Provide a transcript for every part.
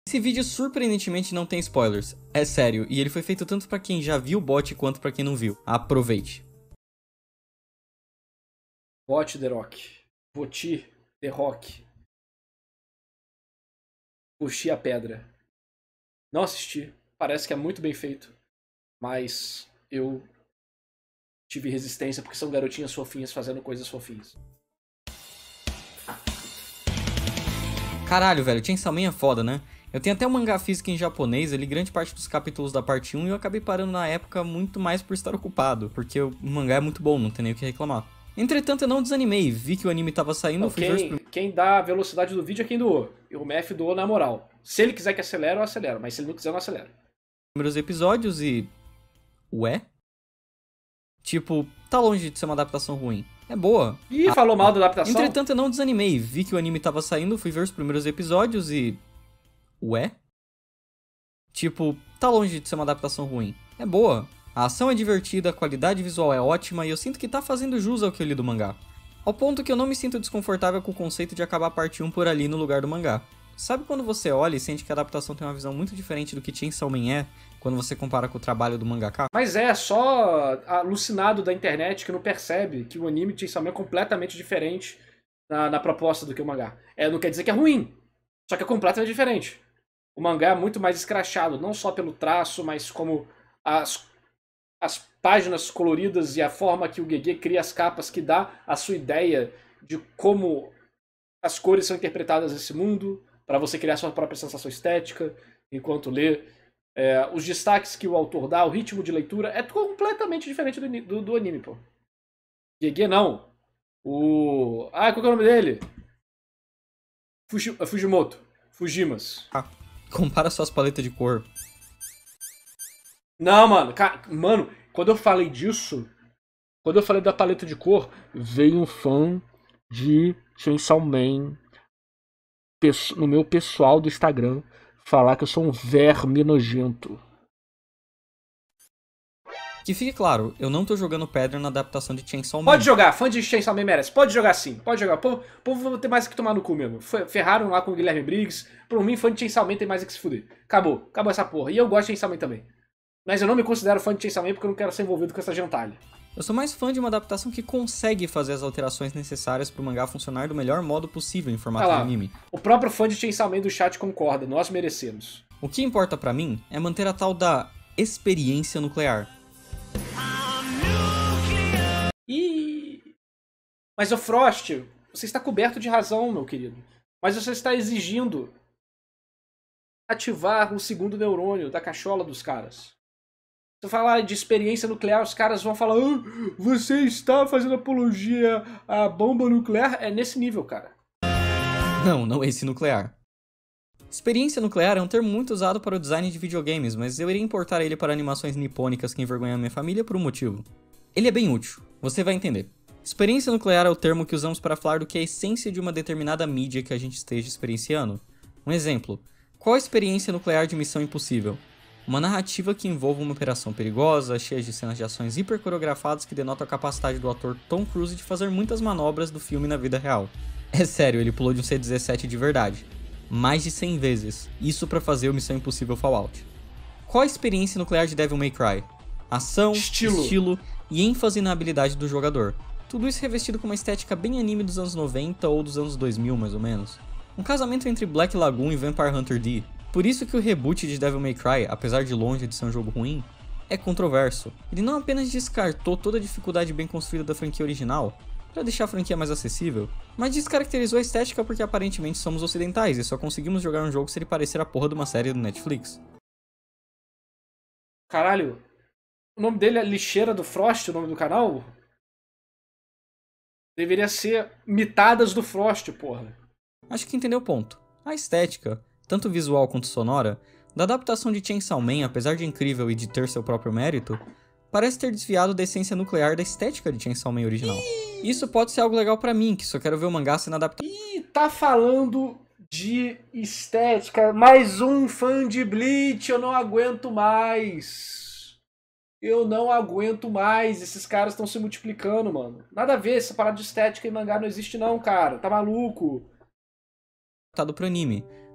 Esse vídeo surpreendentemente não tem spoilers, é sério, e ele foi feito tanto pra quem já viu o bot quanto pra quem não viu. Aproveite. Bot The Rock. Boti The Rock. Puxi a pedra. Não assisti. Parece que é muito bem feito. Mas eu tive resistência porque são garotinhas fofinhas fazendo coisas fofinhas. Caralho, velho, Chainsaw Man é foda, né? Eu tenho até um mangá físico em japonês, eu li grande parte dos capítulos da parte 1 e eu acabei parando na época muito mais por estar ocupado, porque o mangá é muito bom, não tem nem o que reclamar. Entretanto, eu não desanimei, vi que o anime tava saindo, Não, fui ver os quem dá a velocidade do vídeo é quem doou. E o Mef doou na moral. Se ele quiser que acelere, eu acelero. Mas se ele não quiser, eu não acelero. primeiros episódios e... Ué? Tipo, tá longe de ser uma adaptação ruim. É boa. Ih, falou mal da adaptação? Entretanto, eu não desanimei, vi que o anime tava saindo, fui ver os primeiros episódios e... Ué? Tipo, tá longe de ser uma adaptação ruim. É boa. A ação é divertida, a qualidade visual é ótima e eu sinto que tá fazendo jus ao que eu li do mangá. Ao ponto que eu não me sinto desconfortável com o conceito de acabar a parte 1 por ali no lugar do mangá. Sabe quando você olha e sente que a adaptação tem uma visão muito diferente do que Chainsaw Man é, quando você compara com o trabalho do mangaka? Mas é só alucinado da internet que não percebe que o anime de Chainsaw Man é completamente diferente na proposta do que o mangá. Não quer dizer que é ruim, só que é completamente diferente. O mangá é muito mais escrachado, não só pelo traço, mas como as páginas coloridas e a forma que o Gege cria as capas, que dá a sua ideia de como as cores são interpretadas nesse mundo, para você criar sua própria sensação estética enquanto lê. Os destaques que o autor dá, o ritmo de leitura, é completamente diferente do anime, pô. Gege não. Qual que é o nome dele? Fujimoto. Fujimas. Compara suas paletas de cor. Não, mano. Mano, quando eu falei disso, quando eu falei da paleta de cor, veio um fã de Chainsaw Man no meu pessoal do Instagram falar que eu sou um verme nojento. Que fique claro, eu não tô jogando pedra na adaptação de Chainsaw Man. Pode jogar, fã de Chainsaw Man merece. Pode jogar sim, pode jogar. O povo vai ter mais que tomar no cu mesmo. Ferraram lá com o Guilherme Briggs. Por mim, fã de Chainsaw Man tem mais que se fuder. Acabou essa porra. E eu gosto de Chainsaw Man também. Mas eu não me considero fã de Chainsaw Man porque eu não quero ser envolvido com essa gentalha. Eu sou mais fã de uma adaptação que consegue fazer as alterações necessárias pro mangá funcionar do melhor modo possível em formato de anime. O próprio fã de Chainsaw Man do chat concorda, nós merecemos. O que importa pra mim é manter a tal da experiência nuclear. Mas o Frost, você está coberto de razão, meu querido. Mas você está exigindo ativar o segundo neurônio da cachola dos caras. Se eu falar de experiência nuclear, os caras vão falar: você está fazendo apologia à bomba nuclear? É nesse nível, cara. Não esse nuclear. Experiência nuclear é um termo muito usado para o design de videogames, mas eu iria importar ele para animações nipônicas que envergonham a minha família por um motivo. Ele é bem útil, você vai entender. Experiência nuclear é o termo que usamos para falar do que é a essência de uma determinada mídia que a gente esteja experienciando. Um exemplo: qual a experiência nuclear de Missão Impossível? Uma narrativa que envolve uma operação perigosa, cheia de cenas de ações hipercoreografadas que denotam a capacidade do ator Tom Cruise de fazer muitas manobras do filme na vida real. É sério, ele pulou de um C-17 de verdade. Mais de 100 vezes. Isso pra fazer o Missão Impossível Fallout. Qual a experiência nuclear de Devil May Cry? Ação, estilo e ênfase na habilidade do jogador. Tudo isso revestido com uma estética bem anime dos anos 90 ou dos anos 2000, mais ou menos. Um casamento entre Black Lagoon e Vampire Hunter D. Por isso que o reboot de Devil May Cry, apesar de longe de ser um jogo ruim, é controverso. Ele não apenas descartou toda a dificuldade bem construída da franquia original, para deixar a franquia mais acessível, mas descaracterizou a estética porque aparentemente somos ocidentais e só conseguimos jogar um jogo se ele parecer a porra de uma série do Netflix. Caralho, o nome dele é Lixeira do Frost, o nome do canal? Deveria ser Mitadas do Frost, porra. Acho que entendeu o ponto. A estética, tanto visual quanto sonora, da adaptação de Chainsaw Man, apesar de incrível e de ter seu próprio mérito, parece ter desviado da essência nuclear da estética de Chainsaw Man original. Isso pode ser algo legal pra mim, que só quero ver o mangá sendo adaptado. Tá falando de estética, mais um fã de Bleach, eu não aguento mais. Eu não aguento mais, esses caras estão se multiplicando, mano. Nada a ver, essa parada de estética em mangá não existe não, cara, tá maluco. Pro anime,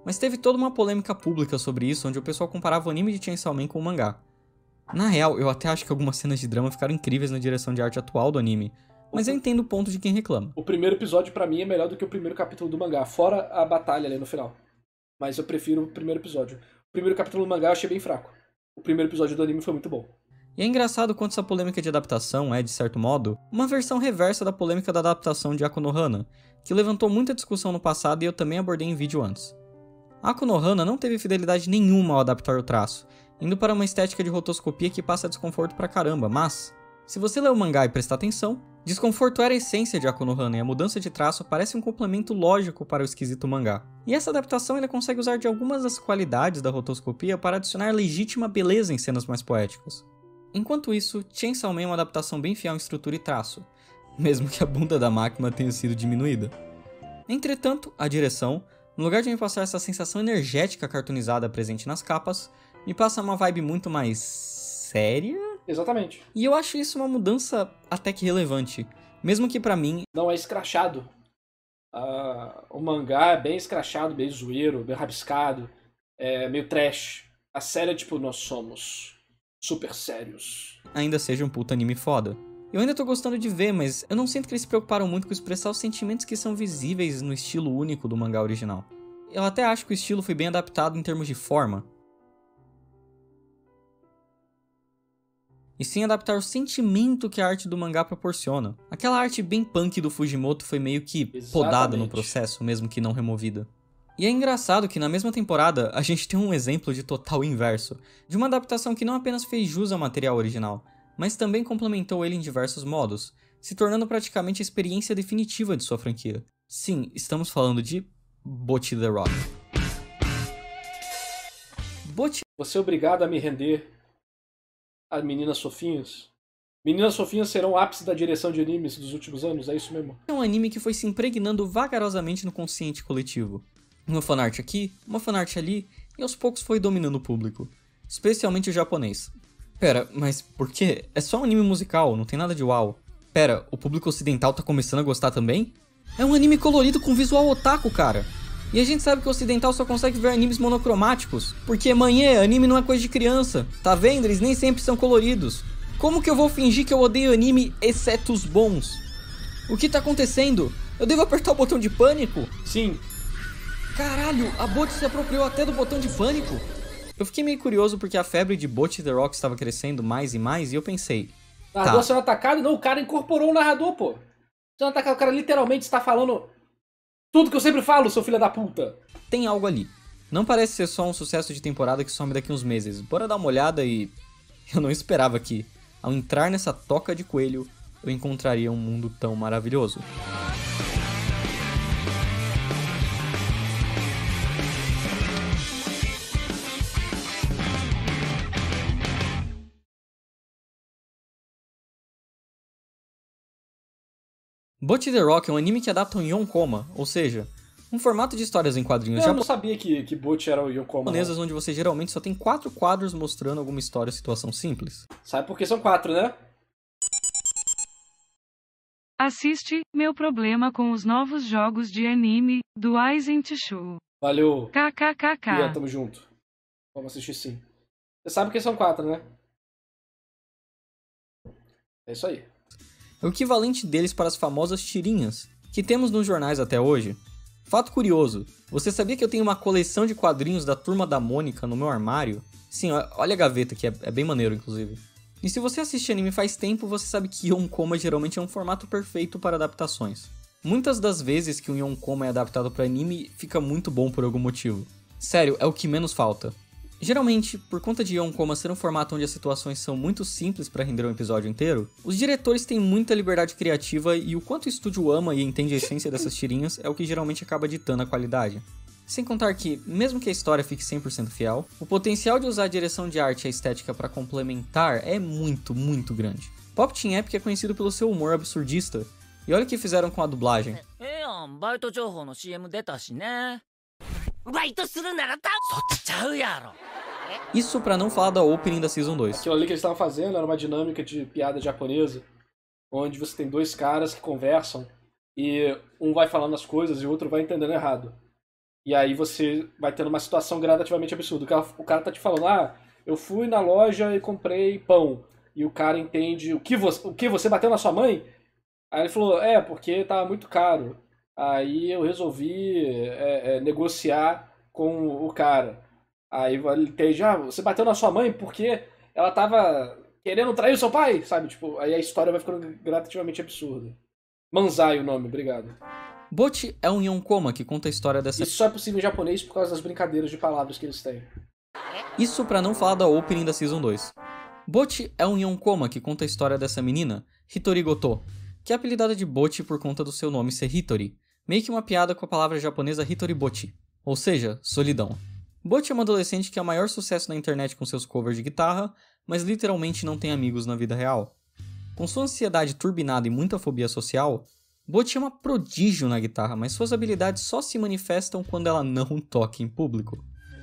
Mas teve toda uma polêmica pública sobre isso, onde o pessoal comparava o anime de Chainsaw Man com o mangá. Na real, eu até acho que algumas cenas de drama ficaram incríveis na direção de arte atual do anime, mas eu entendo o ponto de quem reclama. O primeiro episódio pra mim é melhor do que o primeiro capítulo do mangá, fora a batalha ali no final. Mas eu prefiro o primeiro episódio. O primeiro capítulo do mangá eu achei bem fraco. O primeiro episódio do anime foi muito bom. E é engraçado quanto essa polêmica de adaptação é, de certo modo, uma versão reversa da polêmica da adaptação de Konohana, que levantou muita discussão no passado e eu também abordei em vídeo antes. Konohana não teve fidelidade nenhuma ao adaptar o traço, indo para uma estética de rotoscopia que passa desconforto pra caramba, mas, se você ler o mangá e prestar atenção, desconforto era a essência de Konohana e a mudança de traço parece um complemento lógico para o esquisito mangá. E essa adaptação ainda consegue usar de algumas das qualidades da rotoscopia para adicionar legítima beleza em cenas mais poéticas. Enquanto isso, Chainsaw Man é uma adaptação bem fiel em estrutura e traço, mesmo que a bunda da máquina tenha sido diminuída. Entretanto, a direção, no lugar de me passar essa sensação energética cartoonizada presente nas capas, me passa uma vibe muito mais séria? Exatamente. E eu acho isso uma mudança até que relevante, mesmo que pra mim... Não é escrachado. O mangá é bem escrachado, bem zoeiro, bem rabiscado, é meio trash. A série é tipo, nós somos super sérios. Ainda seja um puta anime foda. Eu ainda tô gostando de ver, mas eu não sinto que eles se preocuparam muito com expressar os sentimentos que são visíveis no estilo único do mangá original. Eu até acho que o estilo foi bem adaptado em termos de forma. E sim adaptar o sentimento que a arte do mangá proporciona. Aquela arte bem punk do Fujimoto foi meio que podada no processo, mesmo que não removida. E é engraçado que na mesma temporada a gente tem um exemplo de total inverso, de uma adaptação que não apenas fez jus ao material original, mas também complementou ele em diversos modos, se tornando praticamente a experiência definitiva de sua franquia. Sim, estamos falando de Bocchi the Rock. Você é obrigado a me render a Meninas Fofinhas? Meninas Fofinhas serão o ápice da direção de animes dos últimos anos, é isso mesmo? É um anime que foi se impregnando vagarosamente no consciente coletivo. Uma fanart aqui, uma fanart ali, e aos poucos foi dominando o público. Especialmente o japonês. Pera, mas por quê? É só um anime musical, não tem nada de uau. Pera, o público ocidental tá começando a gostar também? É um anime colorido com visual otaku, cara. E a gente sabe que o ocidental só consegue ver animes monocromáticos. Porque, manhã, anime não é coisa de criança. Tá vendo? Eles nem sempre são coloridos. Como que eu vou fingir que eu odeio anime, exceto os bons? O que tá acontecendo? Eu devo apertar o botão de pânico? Sim. Caralho, a Bocchi se apropriou até do botão de pânico? Eu fiquei meio curioso porque a febre de Bocchi the Rock estava crescendo mais e mais e eu pensei... Narrador sendo atacado? Não, o cara incorporou o narrador, pô. Sendo atacado, o cara literalmente está falando tudo que eu sempre falo, seu filho da puta. Tem algo ali. Não parece ser só um sucesso de temporada que some daqui uns meses. Bora dar uma olhada e... Eu não esperava que, ao entrar nessa toca de coelho, eu encontraria um mundo tão maravilhoso. Bocchi the Rock é um anime que adapta um Yonkoma, ou seja, um formato de histórias em quadrinhos Eu não sabia que Bocchi era o Yonkoma. Japonesas, onde você geralmente só tem 4 quadros mostrando alguma história ou situação simples. Sabe por que são 4, né? Assiste Meu Problema com os Novos Jogos de Anime, do Aizen Tishu. Valeu. KKKK. Ian, tamo junto. Vamos assistir sim. Você sabe que são 4, né? É isso aí. É o equivalente deles para as famosas tirinhas, que temos nos jornais até hoje. Fato curioso, você sabia que eu tenho uma coleção de quadrinhos da Turma da Mônica no meu armário? Sim, olha a gaveta que é bem maneiro, inclusive. E se você assiste anime faz tempo, você sabe que Yonkoma geralmente é um formato perfeito para adaptações. Muitas das vezes que um Yonkoma é adaptado para anime, fica muito bom por algum motivo. Sério, é o que menos falta. Geralmente, por conta de Yonkoma ser um formato onde as situações são muito simples para render um episódio inteiro, os diretores têm muita liberdade criativa e o quanto o estúdio ama e entende a essência dessas tirinhas é o que geralmente acaba ditando a qualidade. Sem contar que, mesmo que a história fique 100% fiel, o potencial de usar a direção de arte e a estética para complementar é muito, muito grande. Pop Team Epic é conhecido pelo seu humor absurdista, e olha o que fizeram com a dublagem. Isso pra não falar da opening da Season 2. Aquilo ali que eles estavam fazendo era uma dinâmica de piada japonesa, onde você tem dois caras que conversam e um vai falando as coisas e o outro vai entendendo errado. E aí você vai tendo uma situação gradativamente absurda. O cara tá te falando, eu fui na loja e comprei pão. E o cara entende, o que você bateu na sua mãe? Aí ele falou, porque tava muito caro. Aí eu resolvi negociar com o cara. Aí ele entende, você bateu na sua mãe porque ela tava querendo trair o seu pai, sabe? Tipo, aí a história vai ficando gradativamente absurda. Manzai o nome, obrigado. Bocchi é um Yonkoma que conta a história dessa... Isso só é possível em japonês por causa das brincadeiras de palavras que eles têm. Isso pra não falar da opening da Season 2. Bocchi é um Yonkoma que conta a história dessa menina, Hitori Goto, que é apelidada de Bocchi por conta do seu nome ser Hitori, meio que uma piada com a palavra japonesa Hitoribochi, ou seja, solidão. Bocchi é uma adolescente que é o maior sucesso na internet com seus covers de guitarra, mas literalmente não tem amigos na vida real. Com sua ansiedade turbinada e muita fobia social, Bocchi é uma prodígio na guitarra, mas suas habilidades só se manifestam quando ela não toca em público.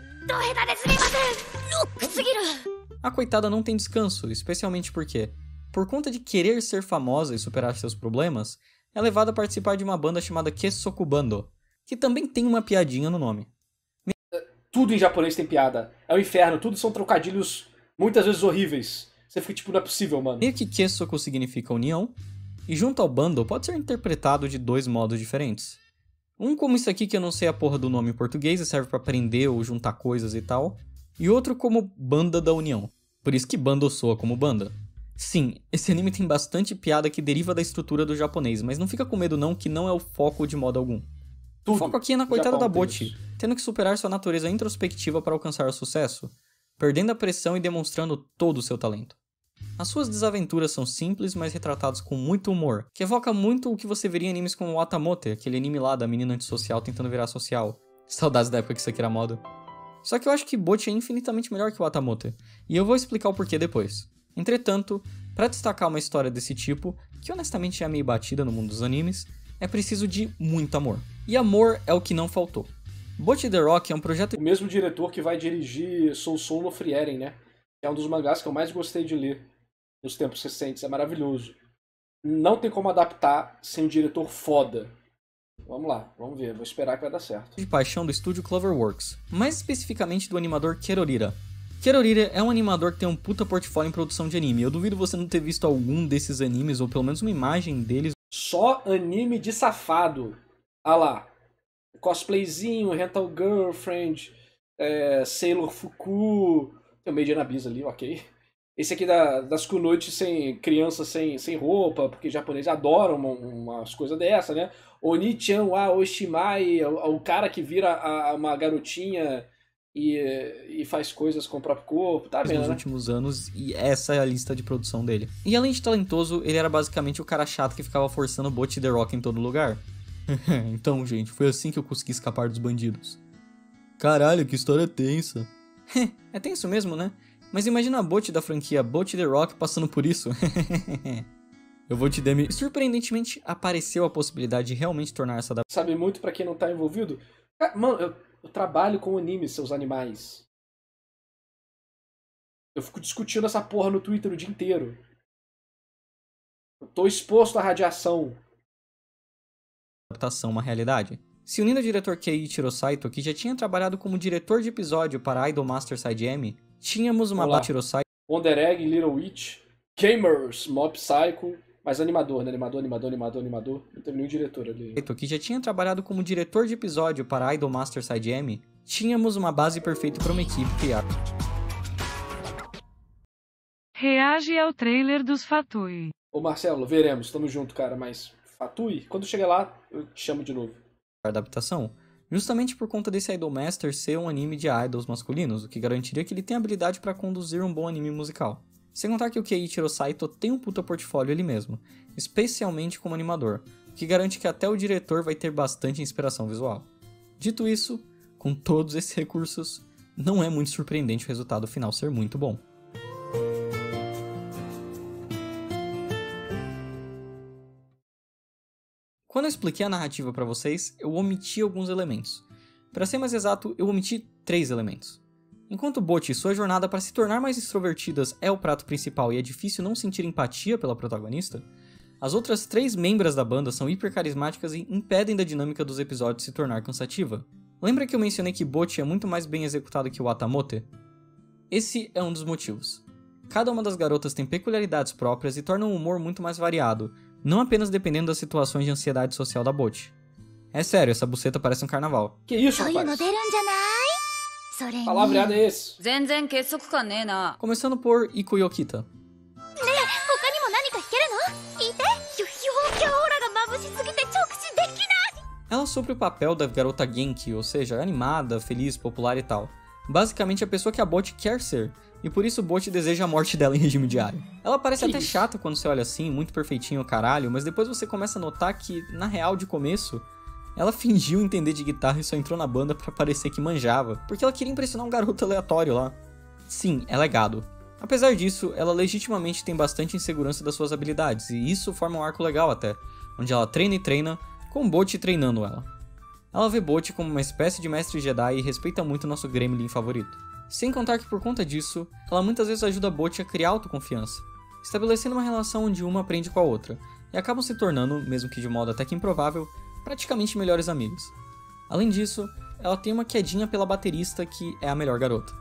A coitada não tem descanso, especialmente porque, por conta de querer ser famosa e superar seus problemas, é levada a participar de uma banda chamada Kessoku Bando, que também tem uma piadinha no nome. Tudo em japonês tem piada. É o inferno, tudo são trocadilhos muitas vezes horríveis. Você fica tipo, não é possível, mano. Meio que Kessoku significa união, e junto ao Bando pode ser interpretado de dois modos diferentes. Um como isso aqui que eu não sei a porra do nome em português e serve pra prender ou juntar coisas e tal, e outro como Banda da União, por isso que Bando soa como banda. Sim, esse anime tem bastante piada que deriva da estrutura do japonês, mas não fica com medo não, que não é o foco de modo algum. O foco aqui é na coitada da Bocchi, tendo que superar sua natureza introspectiva para alcançar o sucesso, perdendo a pressão e demonstrando todo o seu talento. As suas desaventuras são simples, mas retratadas com muito humor, que evoca muito o que você veria em animes como Watamote, aquele anime lá da menina antissocial tentando virar social. Saudades da época que isso aqui era moda. Só que eu acho que Bocchi é infinitamente melhor que o Watamote, e eu vou explicar o porquê depois. Entretanto, para destacar uma história desse tipo, que honestamente é meio batida no mundo dos animes, é preciso de muito amor. E amor é o que não faltou. Bocchi The Rock é um projeto... O mesmo diretor que vai dirigir Soul Soul no Frieren, né? Que é um dos mangás que eu mais gostei de ler nos tempos recentes. É maravilhoso. Não tem como adaptar sem um diretor foda. Vamos lá, vamos ver. Vou esperar que vai dar certo. De paixão do estúdio Cloverworks, mais especificamente do animador Kerorira. Kerorira é um animador que tem um puta portfólio em produção de anime. Eu duvido você não ter visto algum desses animes, ou pelo menos uma imagem deles. Só anime de safado. Ah lá. Cosplayzinho, Rental Girlfriend, Sailor Fuku. Tem o Made in Abyss ali, ok. Esse aqui das kunoichi sem criança sem roupa, porque japoneses adoram umas coisas dessa, né? Oni-chan wa Oshimai, o cara que vira uma garotinha e faz coisas com o próprio corpo, tá vendo, nos né? últimos anos, e essa é a lista de produção dele. E além de talentoso, ele era basicamente o cara chato que ficava forçando o Bocchi The Rock em todo lugar. Então, gente, foi assim que eu consegui escapar dos bandidos. Caralho, que história tensa. É tenso mesmo, né? Mas imagina a Bocchi da franquia Bocchi The Rock passando por isso. Eu vou te demi... Surpreendentemente, apareceu a possibilidade de realmente tornar essa adaptação. Sabe muito pra quem não tá envolvido? Mano, eu trabalho com animes, seus animais. Eu fico discutindo essa porra no Twitter o dia inteiro. Eu tô exposto à radiação. Adaptação uma realidade. Se unindo ao diretor Keiichiro Saito, que já tinha trabalhado como diretor de episódio para Idolmaster Side M, tínhamos uma Bachiro Saito... Wonder Egg, Little Witch, Gamers, Mob Psycho, mas animador, né? Animador. Não teve nenhum diretor ali. Que já tinha trabalhado como diretor de episódio para Idolmaster Side M, tínhamos uma base perfeita para uma equipe criar. Reage ao trailer dos Fatui. Ô Marcelo, veremos, tamo junto, cara, mas Fatui, quando chegar lá, eu te chamo de novo. Adaptação, justamente por conta desse Idolmaster ser um anime de idols masculinos, o que garantiria que ele tem habilidade para conduzir um bom anime musical. Sem contar que o Keiichiro Saito tem um puta portfólio ele mesmo, especialmente como animador, o que garante que até o diretor vai ter bastante inspiração visual. Dito isso, com todos esses recursos, não é muito surpreendente o resultado final ser muito bom. Quando eu expliquei a narrativa para vocês, eu omiti alguns elementos. Para ser mais exato, eu omiti 3 elementos. Enquanto Bocchi, sua jornada para se tornar mais extrovertidas é o prato principal e é difícil não sentir empatia pela protagonista, as outras 3 membros da banda são hiper carismáticas e impedem da dinâmica dos episódios se tornar cansativa. Lembra que eu mencionei que Bocchi é muito mais bem executado que o Watamote? Esse é um dos motivos. Cada uma das garotas tem peculiaridades próprias e torna o humor muito mais variado, não apenas dependendo das situações de ansiedade social da Bocchi. É sério, essa buceta parece um carnaval. Que isso, rapaz? Palavreado é esse? Começando por Iko Yokita. Ela supre o papel da garota Genki, ou seja, animada, feliz, popular e tal. Basicamente a pessoa que a Bocchi quer ser, e por isso Bocchi deseja a morte dela em regime diário. Ela parece até chata quando você olha assim, muito perfeitinho, caralho, mas depois você começa a notar que, na real, de começo, ela fingiu entender de guitarra e só entrou na banda pra parecer que manjava, porque ela queria impressionar um garoto aleatório lá. Sim, ela é gado. Apesar disso, ela legitimamente tem bastante insegurança das suas habilidades, e isso forma um arco legal até, onde ela treina e treina, com Bocchi treinando ela. Ela vê Bocchi como uma espécie de mestre Jedi e respeita muito nosso Gremlin favorito. Sem contar que por conta disso, ela muitas vezes ajuda Bocchi a criar autoconfiança, estabelecendo uma relação onde uma aprende com a outra, e acabam se tornando, mesmo que de modo até que improvável, praticamente melhores amigos. Além disso, ela tem uma quedinha pela baterista que é a melhor garota.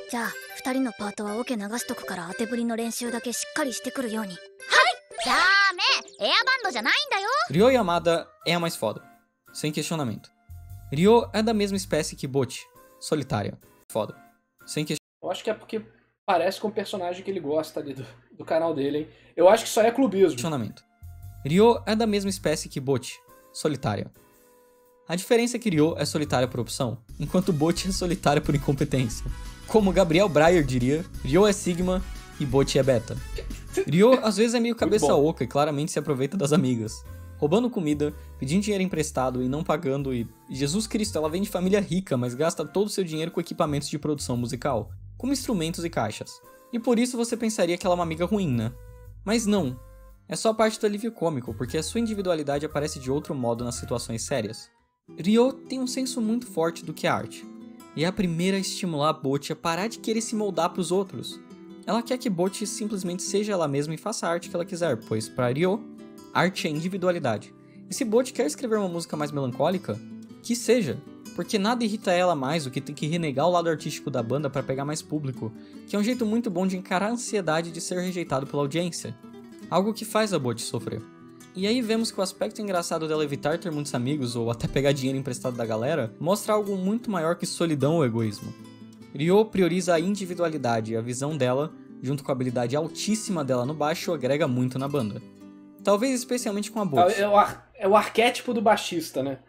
Ryo Yamada é a mais foda, sem questionamento. Ryo é da mesma espécie que Bocchi, solitária, foda, sem questionamento. Eu acho que é porque parece com o personagem que ele gosta ali do canal dele, hein? Eu acho que só é clubismo. Ryo é da mesma espécie que Bocchi, solitária. A diferença é que Ryo é solitária por opção, enquanto Bocchi é solitária por incompetência. Como Gabriel Breyer diria, Ryo é Sigma e Bocchi é Beta. Ryo às vezes é meio cabeça oca e claramente se aproveita das amigas, roubando comida, pedindo dinheiro emprestado e não pagando e... Jesus Cristo, ela vem de família rica, mas gasta todo o seu dinheiro com equipamentos de produção musical, como instrumentos e caixas. E por isso você pensaria que ela é uma amiga ruim, né? Mas não. É só parte do alívio cômico, porque a sua individualidade aparece de outro modo nas situações sérias. Ryo tem um senso muito forte do que é arte, e é a primeira a estimular a Bocchi a parar de querer se moldar pros outros. Ela quer que Bocchi simplesmente seja ela mesma e faça a arte que ela quiser, pois para Ryo, arte é individualidade. E se Bocchi quer escrever uma música mais melancólica, que seja, porque nada irrita ela mais do que ter que renegar o lado artístico da banda para pegar mais público, que é um jeito muito bom de encarar a ansiedade de ser rejeitado pela audiência. Algo que faz a Bocchi sofrer. E aí vemos que o aspecto engraçado dela evitar ter muitos amigos ou até pegar dinheiro emprestado da galera mostra algo muito maior que solidão ou egoísmo. Ryo prioriza a individualidade e a visão dela, junto com a habilidade altíssima dela no baixo, agrega muito na banda. Talvez especialmente com a Bocchi. É o arquétipo do baixista, né?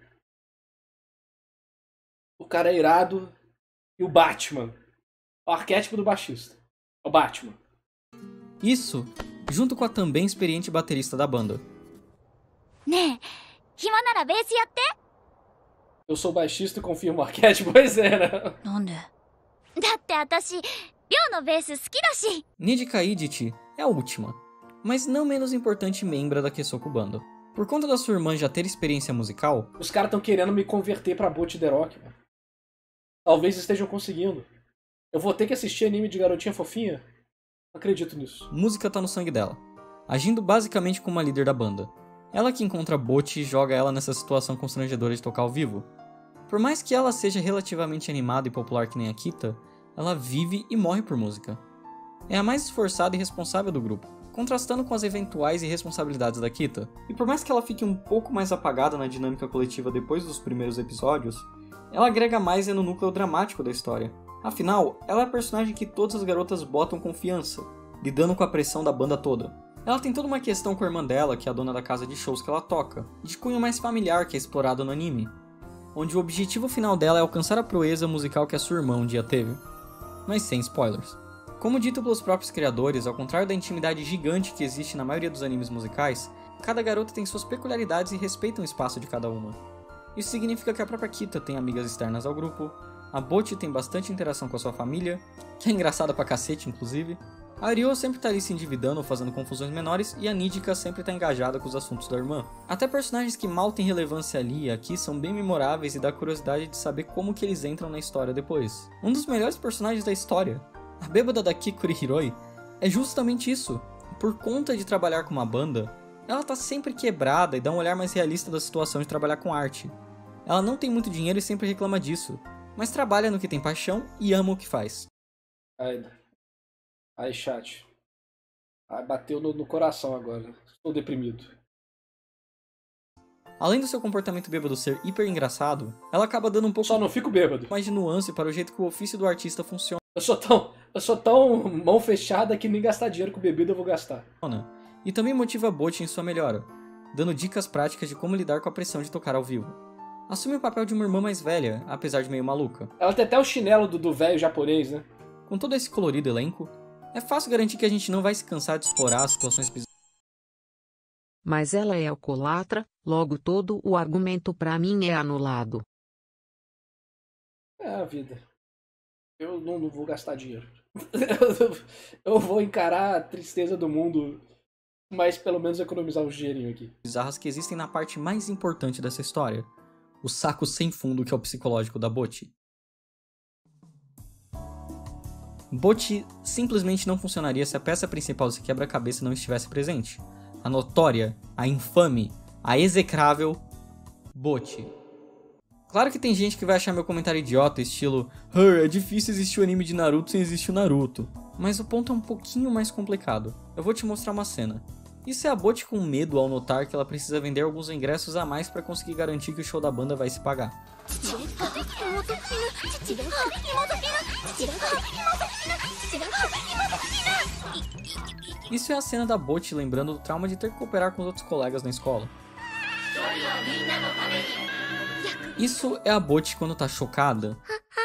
O cara é irado e o Batman. O arquétipo do baixista. O Batman. Isso, junto com a também experiente baterista da banda. Eu sou baixista e confirmo o arquétipo, pois é, né? Nijika Idichi é a última, mas não menos importante membra da Kesoku Banda. Por conta da sua irmã já ter experiência musical... Os caras estão querendo me converter pra Bocchi The Rock, mano. Talvez estejam conseguindo. Eu vou ter que assistir anime de garotinha fofinha? Não acredito nisso. Música tá no sangue dela, agindo basicamente como a líder da banda. Ela que encontra Bocchi e joga ela nessa situação constrangedora de tocar ao vivo. Por mais que ela seja relativamente animada e popular que nem a Kita, ela vive e morre por música. É a mais esforçada e responsável do grupo, contrastando com as eventuais irresponsabilidades da Kita. E por mais que ela fique um pouco mais apagada na dinâmica coletiva depois dos primeiros episódios, ela agrega mais no núcleo dramático da história. Afinal, ela é a personagem que todas as garotas botam confiança, lidando com a pressão da banda toda. Ela tem toda uma questão com a irmã dela, que é a dona da casa de shows que ela toca, de cunho mais familiar que é explorado no anime, onde o objetivo final dela é alcançar a proeza musical que a sua irmã um dia teve. Mas sem spoilers. Como dito pelos próprios criadores, ao contrário da intimidade gigante que existe na maioria dos animes musicais, cada garota tem suas peculiaridades e respeita o espaço de cada uma. Isso significa que a própria Kita tem amigas externas ao grupo, a Bocchi tem bastante interação com a sua família, que é engraçada pra cacete inclusive, a Ryo sempre tá ali se endividando ou fazendo confusões menores, e a Nijika sempre tá engajada com os assuntos da irmã. Até personagens que mal têm relevância ali e aqui são bem memoráveis e dá curiosidade de saber como que eles entram na história depois. Um dos melhores personagens da história, a bêbada da Kikuri Hiroi, é justamente isso. Por conta de trabalhar com uma banda, ela tá sempre quebrada e dá um olhar mais realista da situação de trabalhar com arte. Ela não tem muito dinheiro e sempre reclama disso, mas trabalha no que tem paixão e ama o que faz. Aí, chat. Bateu no coração agora. Estou deprimido. Além do seu comportamento bêbado ser hiper engraçado, ela acaba dando um pouco Só não fico bêbado. mais de nuance para o jeito que o ofício do artista funciona. Eu sou tão mão fechada que nem gastar dinheiro com bebida eu vou gastar. E também motiva Bocchi em sua melhora, dando dicas práticas de como lidar com a pressão de tocar ao vivo. Assume o papel de uma irmã mais velha, apesar de meio maluca. Ela tem até o chinelo do velho japonês, né? Com todo esse colorido elenco, é fácil garantir que a gente não vai se cansar de explorar as situações bizarras. Mas ela é alcoólatra, logo todo o argumento pra mim é anulado. É a vida. Eu não vou gastar dinheiro. Eu vou encarar a tristeza do mundo, mas pelo menos economizar um dinheirinho aqui. Bizarras que existem na parte mais importante dessa história. O saco sem fundo que é o psicológico da Bocchi. Bocchi simplesmente não funcionaria se a peça principal desse quebra-cabeça não estivesse presente. A notória, a infame, a execrável Bocchi. Claro que tem gente que vai achar meu comentário idiota, estilo é difícil existir o anime de Naruto sem existir o Naruto. Mas o ponto é um pouquinho mais complicado. Eu vou te mostrar uma cena. Isso é a Bocchi com medo ao notar que ela precisa vender alguns ingressos a mais para conseguir garantir que o show da banda vai se pagar. Isso é a cena da Bocchi lembrando do trauma de ter que cooperar com os outros colegas na escola. Isso é a Bocchi quando tá chocada.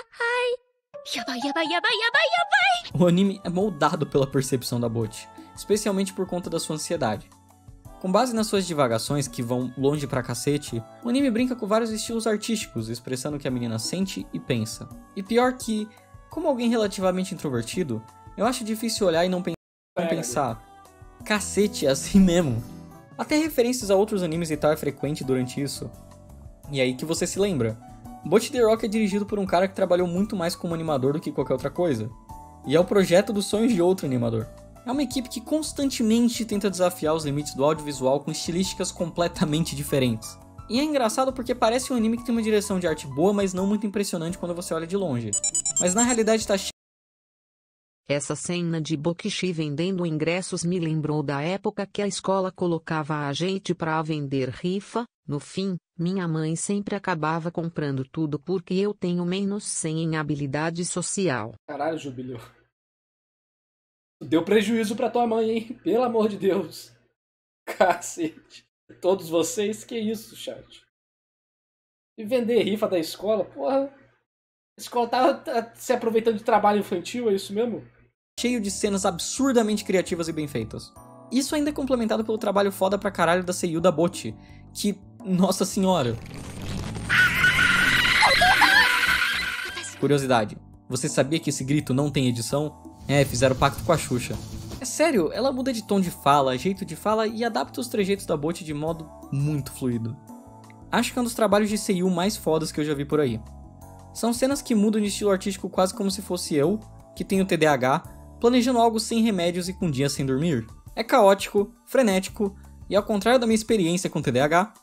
O anime é moldado pela percepção da Bocchi, especialmente por conta da sua ansiedade. Com base nas suas divagações que vão longe pra cacete, o anime brinca com vários estilos artísticos, expressando o que a menina sente e pensa. E pior que, como alguém relativamente introvertido, eu acho difícil olhar e não pensar, cacete, é assim mesmo. Até referências a outros animes e tal é frequente durante isso. E aí que você se lembra, Bocchi The Rock é dirigido por um cara que trabalhou muito mais como animador do que qualquer outra coisa. E é o projeto dos sonhos de outro animador. É uma equipe que constantemente tenta desafiar os limites do audiovisual com estilísticas completamente diferentes. E é engraçado porque parece um anime que tem uma direção de arte boa, mas não muito impressionante quando você olha de longe. Mas na realidade tá cheio. Essa cena de Bocchi vendendo ingressos me lembrou da época que a escola colocava a gente pra vender rifa. No fim, minha mãe sempre acabava comprando tudo porque eu tenho menos 100 em habilidade social. Caralho, Jubileu. Deu prejuízo pra tua mãe, hein? Pelo amor de Deus. Cacete. Todos vocês, que isso, chat? E vender rifa da escola? Porra. A escola tá se aproveitando de trabalho infantil, é isso mesmo? Cheio de cenas absurdamente criativas e bem feitas. Isso ainda é complementado pelo trabalho foda pra caralho da seiyuu da Bocchi, que, nossa senhora. Curiosidade, você sabia que esse grito não tem edição? Fizeram pacto com a Xuxa. É sério, ela muda de tom de fala, jeito de fala e adapta os trejeitos da Bocchi de modo muito fluido. Acho que é um dos trabalhos de seiyuu mais fodas que eu já vi por aí. São cenas que mudam de estilo artístico quase como se fosse eu, que tenho TDAH, planejando algo sem remédios e com dias sem dormir. É caótico, frenético, e ao contrário da minha experiência com TDAH,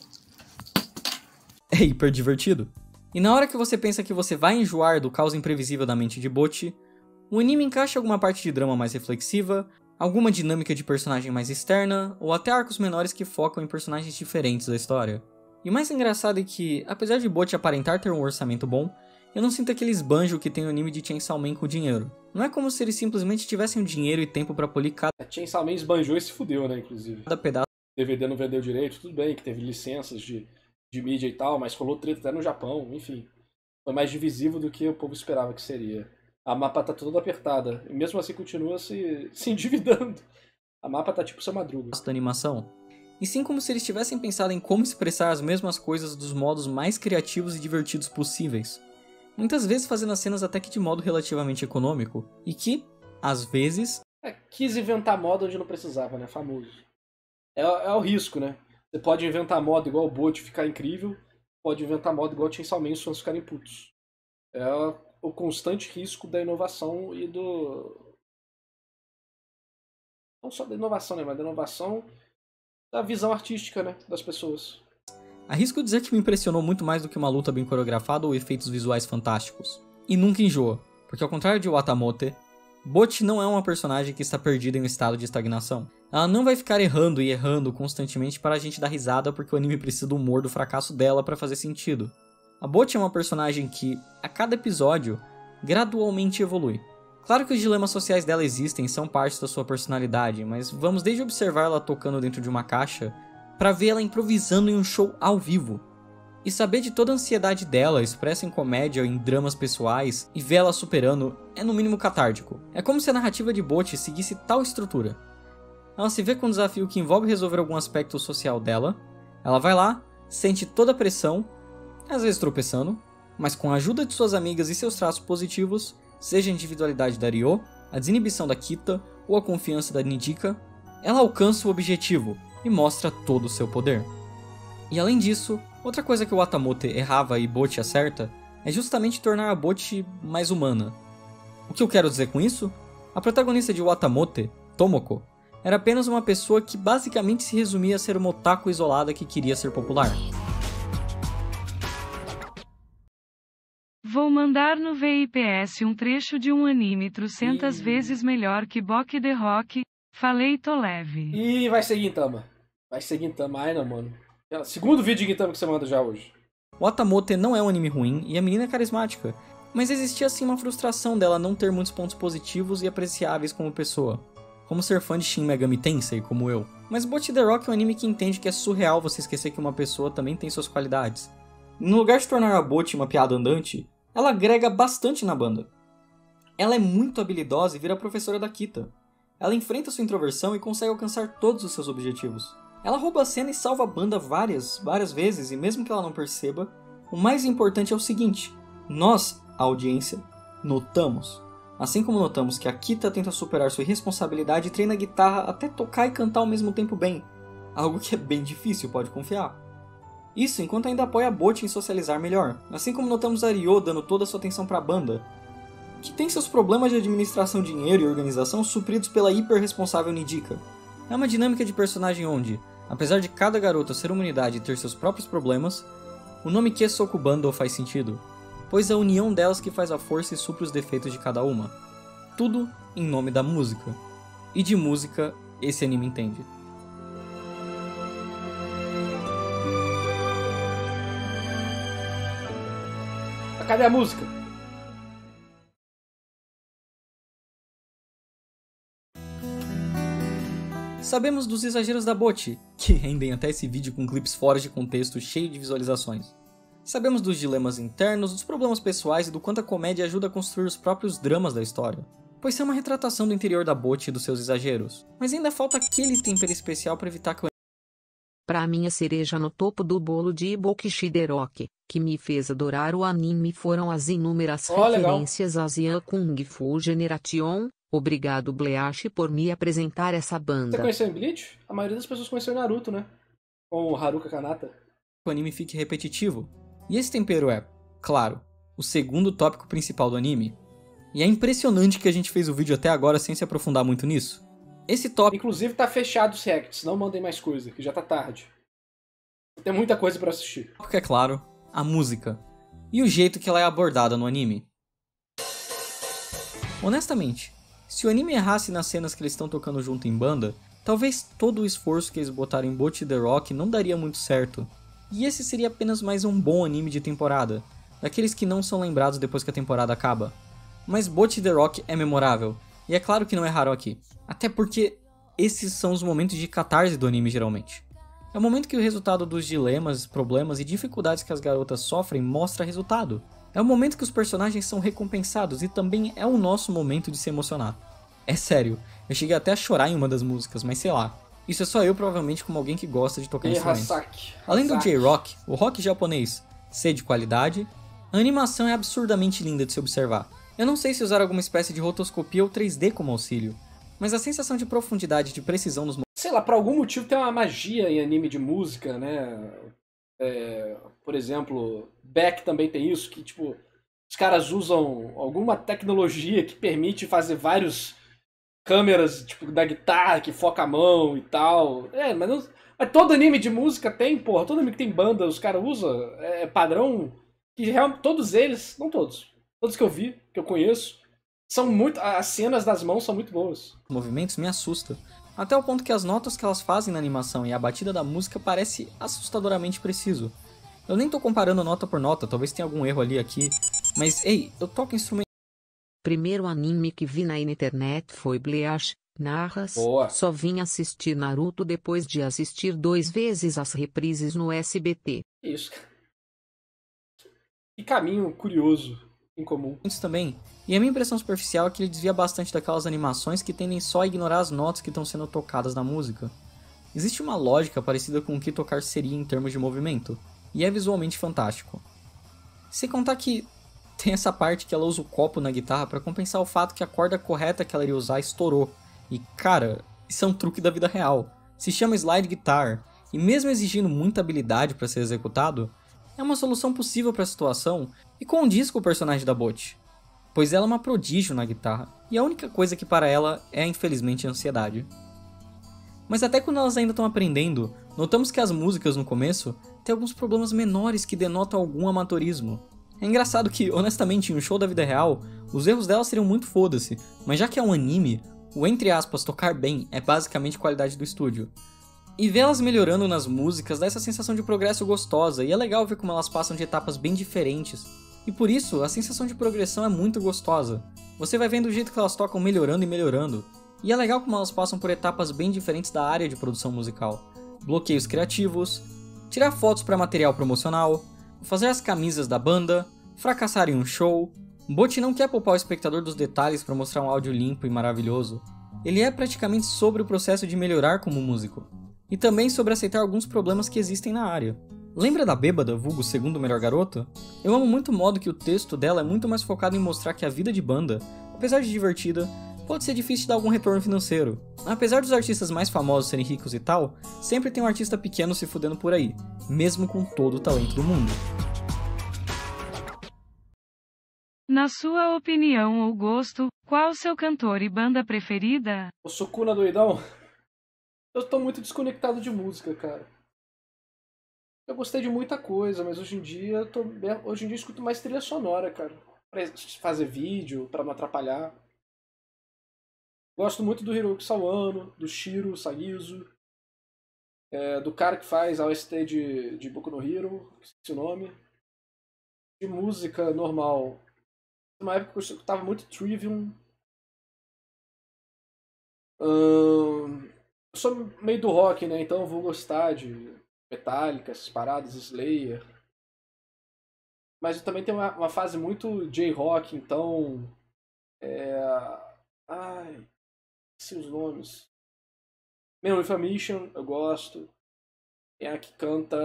é hiper divertido. E na hora que você pensa que você vai enjoar do caos imprevisível da mente de Bocchi, o anime encaixa alguma parte de drama mais reflexiva, alguma dinâmica de personagem mais externa, ou até arcos menores que focam em personagens diferentes da história. E o mais engraçado é que, apesar de Bocchi aparentar ter um orçamento bom, eu não sinto aquele esbanjo que tem no anime de Chainsaw Man com dinheiro. Não é como se eles simplesmente tivessem dinheiro e tempo pra polir cada A Chainsaw Man esbanjou e se fudeu, né, inclusive. pedaço. O DVD não vendeu direito, tudo bem que teve licenças de mídia e tal, mas rolou treta até no Japão, enfim. Foi mais divisivo do que o povo esperava que seria. A mapa tá toda apertada, e mesmo assim continua se endividando. A mapa tá tipo seu Madruga. Da animação. E sim como se eles tivessem pensado em como expressar as mesmas coisas dos modos mais criativos e divertidos possíveis. Muitas vezes fazendo as cenas até que de modo relativamente econômico, e que, às vezes... quis inventar moda onde não precisava, né? Famoso. É o risco, né? Você pode inventar moda igual o Bot ficar incrível, pode inventar moda igual o Chainsaw Man e os fãs ficarem putos. É o constante risco da inovação e do... Não só da inovação, né? Mas da inovação da visão artística, né? Das pessoas. Arrisco dizer que me impressionou muito mais do que uma luta bem coreografada ou efeitos visuais fantásticos. E nunca enjoa, porque ao contrário de Watamote, Bocchi não é uma personagem que está perdida em um estado de estagnação. Ela não vai ficar errando e errando constantemente para a gente dar risada porque o anime precisa do humor do fracasso dela para fazer sentido. A Bocchi é uma personagem que, a cada episódio, gradualmente evolui. Claro que os dilemas sociais dela existem e são parte da sua personalidade, mas vamos desde observar ela tocando dentro de uma caixa, para ver ela improvisando em um show ao vivo. E saber de toda a ansiedade dela, expressa em comédia ou em dramas pessoais, e ver ela superando, é no mínimo catártico. É como se a narrativa de Bocchi seguisse tal estrutura. Ela se vê com um desafio que envolve resolver algum aspecto social dela, ela vai lá, sente toda a pressão, às vezes tropeçando, mas com a ajuda de suas amigas e seus traços positivos, seja a individualidade da Ryo, a desinibição da Kita ou a confiança da Nijika, ela alcança o objetivo e mostra todo o seu poder. E além disso, outra coisa que o Watamote errava e Bocchi acerta é justamente tornar a Bocchi mais humana. O que eu quero dizer com isso? A protagonista de Watamote, Tomoko, era apenas uma pessoa que basicamente se resumia a ser uma otaku isolada que queria ser popular. Vou mandar no VIPS um trecho de um anime 300 vezes melhor que Boku the Rock. Falei, tô leve. E vai ser Gintama. Vai ser Gintama, ai não, mano. É o segundo vídeo de Gintama que você manda já hoje. Watamote não é um anime ruim e a menina é carismática, mas existia sim uma frustração dela não ter muitos pontos positivos e apreciáveis como pessoa, como ser fã de Shin Megami Tensei, como eu. Mas Bocchi the Rock é um anime que entende que é surreal você esquecer que uma pessoa também tem suas qualidades. No lugar de tornar a Bocchi uma piada andante, ela agrega bastante na banda. Ela é muito habilidosa e vira professora da Kita. Ela enfrenta sua introversão e consegue alcançar todos os seus objetivos. Ela rouba a cena e salva a banda várias vezes, e mesmo que ela não perceba, o mais importante é o seguinte: nós, a audiência, notamos. Assim como notamos que a Kita tenta superar sua irresponsabilidade e treina guitarra até tocar e cantar ao mesmo tempo bem, algo que é bem difícil, pode confiar. Isso enquanto ainda apoia a Bocchi em socializar melhor, assim como notamos a Ryo dando toda a sua atenção para a banda, que tem seus problemas de administração, dinheiro e organização supridos pela hiper-responsável Nijika. É uma dinâmica de personagem onde, apesar de cada garota ser uma unidade e ter seus próprios problemas, o nome Kesoku Bundle faz sentido, pois é a união delas que faz a força e supre os defeitos de cada uma. Tudo em nome da música. E de música, esse anime entende. Cadê a música? Sabemos dos exageros da Bocchi, que rendem até esse vídeo com clipes fora de contexto cheio de visualizações. Sabemos dos dilemas internos, dos problemas pessoais e do quanto a comédia ajuda a construir os próprios dramas da história, pois é uma retratação do interior da Bocchi e dos seus exageros. Mas ainda falta aquele tempero especial para evitar que o Pra mim a cereja no topo do bolo de Bocchi the Rock, que me fez adorar o anime, foram as inúmeras referências a Zian Kung Fu Generation. Obrigado Bleach por me apresentar essa banda. Você conheceu em Bleach? A maioria das pessoas conheceu em Naruto, né? Com o Haruka Kanata. o anime fique repetitivo. E esse tempero é, claro, o segundo tópico principal do anime. E é impressionante que a gente fez o vídeo até agora sem se aprofundar muito nisso. Esse tópico... Inclusive tá fechado os reacts, não mandem mais coisa, que já tá tarde. Tem muita coisa pra assistir. O tópico é, claro, a música. E o jeito que ela é abordada no anime. Honestamente, se o anime errasse nas cenas que eles estão tocando junto em banda, talvez todo o esforço que eles botaram em Bocchi the Rock não daria muito certo. E esse seria apenas mais um bom anime de temporada, daqueles que não são lembrados depois que a temporada acaba. Mas Bocchi the Rock é memorável, e é claro que não erraram aqui. Até porque esses são os momentos de catarse do anime geralmente. É o momento que o resultado dos dilemas, problemas e dificuldades que as garotas sofrem mostra resultado. É o momento que os personagens são recompensados e também é o nosso momento de se emocionar. É sério, eu cheguei até a chorar em uma das músicas, mas sei lá. Isso é só eu provavelmente como alguém que gosta de tocar instrumentos. Além do J-Rock, o rock japonês ser de qualidade, a animação é absurdamente linda de se observar. Eu não sei se usar alguma espécie de rotoscopia ou 3D como auxílio, mas a sensação de profundidade e de precisão nos... Sei lá, por algum motivo tem uma magia em anime de música, né? Por exemplo, Beck também tem isso, que tipo, os caras usam alguma tecnologia que permite fazer vários câmeras tipo da guitarra que foca a mão e tal. Mas Mas todo anime de música tem, porra. Todo anime que tem banda, os caras usam. É padrão. Que realmente, todos eles, não todos. Todos que eu vi, que eu conheço, são muito. As cenas das mãos são muito boas. Os movimentos me assustam. Até o ponto que as notas que elas fazem na animação e a batida da música parece assustadoramente preciso. Eu nem tô comparando nota por nota, talvez tenha algum erro ali aqui. Mas, ei, eu toco instrumento. Primeiro anime que vi na internet foi Bleach. Narras, Boa. só vim assistir Naruto depois de assistir 2 vezes as reprises no SBT. Isso. Que caminho curioso, em comum. Também. E a minha impressão superficial é que ele desvia bastante daquelas animações que tendem só a ignorar as notas que estão sendo tocadas na música. Existe uma lógica parecida com o que tocar seria em termos de movimento, e é visualmente fantástico. Sem contar que tem essa parte que ela usa o copo na guitarra para compensar o fato que a corda correta que ela iria usar estourou. E cara, isso é um truque da vida real. Se chama slide guitar, e mesmo exigindo muita habilidade para ser executado, é uma solução possível para a situação e condiz com o personagem da Bot, pois ela é uma prodígio na guitarra, e a única coisa que para ela é infelizmente a ansiedade. Mas até quando elas ainda estão aprendendo, notamos que as músicas no começo têm alguns problemas menores que denotam algum amadorismo. É engraçado que, honestamente, em um show da vida real, os erros delas seriam muito foda-se, mas já que é um anime, o entre aspas tocar bem é basicamente qualidade do estúdio. E vê-las melhorando nas músicas dá essa sensação de progresso gostosa, e é legal ver como elas passam de etapas bem diferentes. E por isso, a sensação de progressão é muito gostosa. Você vai vendo o jeito que elas tocam melhorando e melhorando. E é legal como elas passam por etapas bem diferentes da área de produção musical. Bloqueios criativos, tirar fotos para material promocional, fazer as camisas da banda, fracassar em um show. Bot não quer poupar o espectador dos detalhes para mostrar um áudio limpo e maravilhoso. Ele é praticamente sobre o processo de melhorar como músico. E também sobre aceitar alguns problemas que existem na área. Lembra da Bêbada, vulgo segundo melhor garota? Eu amo muito o modo que o texto dela é muito mais focado em mostrar que a vida de banda, apesar de divertida, pode ser difícil de dar algum retorno financeiro. Apesar dos artistas mais famosos serem ricos e tal, sempre tem um artista pequeno se fudendo por aí, mesmo com todo o talento do mundo. Na sua opinião ou gosto, qual seu cantor e banda preferida? O Sukuna doidão? Eu tô muito desconectado de música, cara. Eu gostei de muita coisa, mas hoje em dia eu escuto mais trilha sonora, cara. Pra fazer vídeo, pra não atrapalhar. Gosto muito do Hiroki Sawano, do Shiro Sagizu, do cara que faz a OST de Boku no Hero, esqueci o nome. De música normal. Numa época que eu escutava muito Trivium. Eu sou meio do rock, né? Então eu vou gostar de Metallica, essas paradas, Slayer. Mas eu também tenho uma fase muito J-rock, então... Ai... esqueci os nomes. Man with a Mission, eu gosto. Tem a que canta...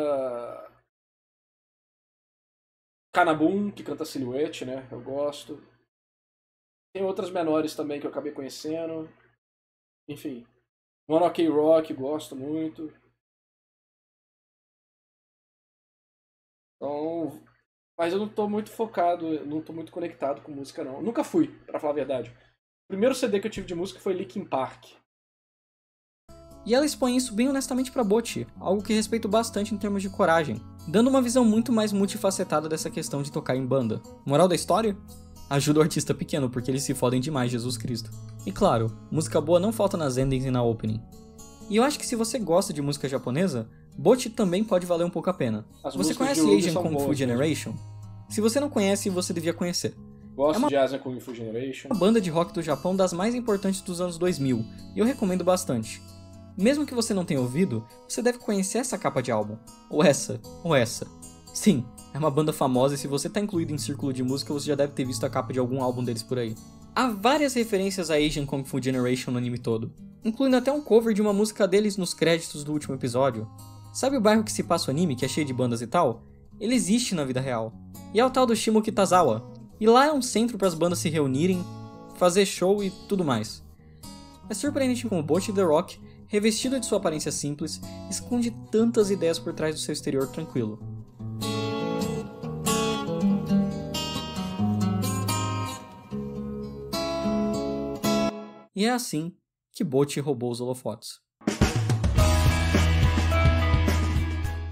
Kanabun, que canta Silhouette, né? Eu gosto. Tem outras menores também que eu acabei conhecendo. Enfim. One Ok Rock, gosto muito. Então... Mas eu não tô muito focado, não tô muito conectado com música, não. Nunca fui, pra falar a verdade. O primeiro CD que eu tive de música foi Linkin Park. E ela expõe isso bem honestamente pra Bot, algo que respeito bastante em termos de coragem, dando uma visão muito mais multifacetada dessa questão de tocar em banda. Moral da história? Ajuda o artista pequeno, porque eles se fodem demais, Jesus Cristo. E claro, música boa não falta nas endings e na opening. E eu acho que se você gosta de música japonesa, Bot também pode valer um pouco a pena. Você conhece Asian Kung Fu Generation? Se você não conhece, você devia conhecer. Gosto de Asian Kung Fu Generation. É uma banda de rock do Japão das mais importantes dos anos 2000, e eu recomendo bastante. Mesmo que você não tenha ouvido, você deve conhecer essa capa de álbum. Ou essa. Sim, é uma banda famosa e se você tá incluído em círculo de música, você já deve ter visto a capa de algum álbum deles por aí. Há várias referências a Asian Kung Fu Generation no anime todo, incluindo até um cover de uma música deles nos créditos do último episódio. Sabe o bairro que se passa o anime, que é cheio de bandas e tal? Ele existe na vida real. E é o tal do Shimokitazawa. E lá é um centro para as bandas se reunirem, fazer show e tudo mais. É surpreendente como o Bot The Rock, revestido de sua aparência simples, esconde tantas ideias por trás do seu exterior tranquilo. E é assim que Bot roubou os holofotes.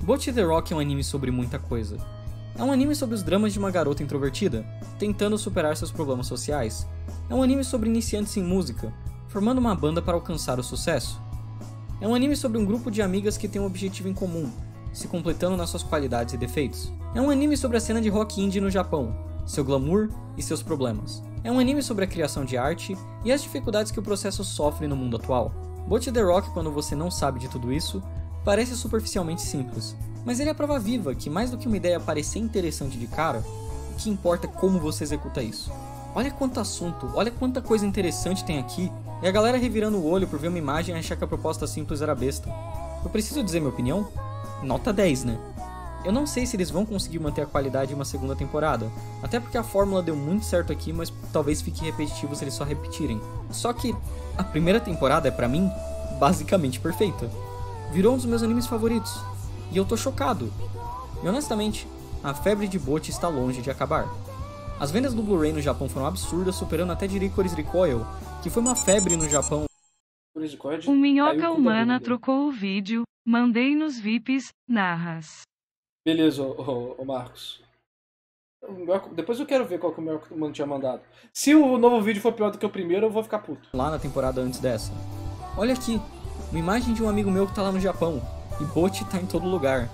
Bocchi the Rock é um anime sobre muita coisa. É um anime sobre os dramas de uma garota introvertida, tentando superar seus problemas sociais. É um anime sobre iniciantes em música, formando uma banda para alcançar o sucesso. É um anime sobre um grupo de amigas que tem um objetivo em comum, se completando nas suas qualidades e defeitos. É um anime sobre a cena de rock indie no Japão, seu glamour e seus problemas. É um anime sobre a criação de arte e as dificuldades que o processo sofre no mundo atual. Bocchi the Rock, quando você não sabe de tudo isso, parece superficialmente simples, mas ele é a prova viva que, mais do que uma ideia parecer interessante de cara, o que importa é como você executa isso. Olha quanto assunto, olha quanta coisa interessante tem aqui, e a galera revirando o olho por ver uma imagem e achar que a proposta simples era besta. Eu preciso dizer minha opinião? Nota 10, né? Eu não sei se eles vão conseguir manter a qualidade em uma segunda temporada, até porque a fórmula deu muito certo aqui, mas talvez fique repetitivo se eles só repetirem. Só que a primeira temporada é, pra mim, basicamente perfeita. Virou um dos meus animes favoritos, e eu tô chocado. E honestamente, a febre de Bocchi está longe de acabar. As vendas do Blu-ray no Japão foram absurdas, superando até de Licorice Recoil, que foi uma febre no Japão. O Minhoca Humana trocou o vídeo, mandei nos VIPs, narras. Beleza, ô Marcos. Depois eu quero ver qual que o Minhoca Humana tinha mandado. Se o novo vídeo for pior do que o primeiro, eu vou ficar puto. Lá na temporada antes dessa. Olha aqui, uma imagem de um amigo meu que tá lá no Japão, e Bocchi tá em todo lugar.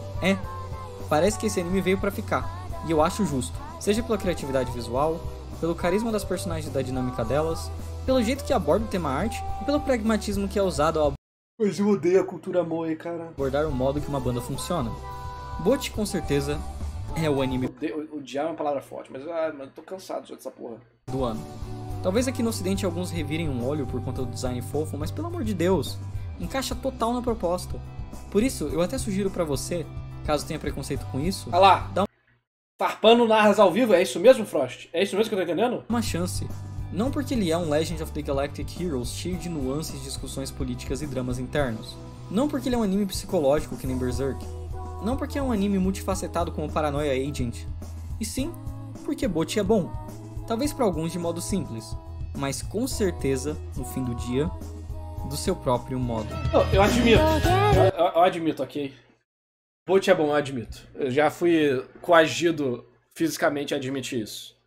Parece que esse anime veio pra ficar, e eu acho justo. Seja pela criatividade visual, pelo carisma das personagens e da dinâmica delas, pelo jeito que aborda o tema arte e pelo pragmatismo que é usado ao Mas eu odeio a cultura moe, cara. abordar o modo que uma banda funciona. Bocchi, com certeza, é o anime Odiar é uma palavra forte, mas eu tô cansado já dessa porra. do ano. Talvez aqui no ocidente alguns revirem um olho por conta do design fofo, mas pelo amor de Deus, encaixa total na proposta. Por isso, eu até sugiro pra você, caso tenha preconceito com isso, Olha lá, dá farpando narras ao vivo, é isso mesmo, Frost? É isso mesmo que eu tô entendendo? uma chance. Não porque ele é um Legend of the Galactic Heroes cheio de nuances, discussões políticas e dramas internos. Não porque ele é um anime psicológico que nem Berserk. Não porque é um anime multifacetado como Paranoia Agent. E sim, porque Bocchi é bom. Talvez pra alguns de modo simples, mas com certeza, no fim do dia, do seu próprio modo. Eu admito. Eu admito, ok? Bocchi é bom, eu admito. Eu já fui coagido fisicamente a admitir isso.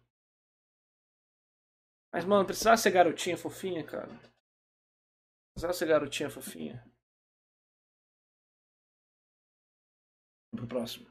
Mas, mano, precisava ser garotinha fofinha, cara. Precisava ser garotinha fofinha. Pro próximo.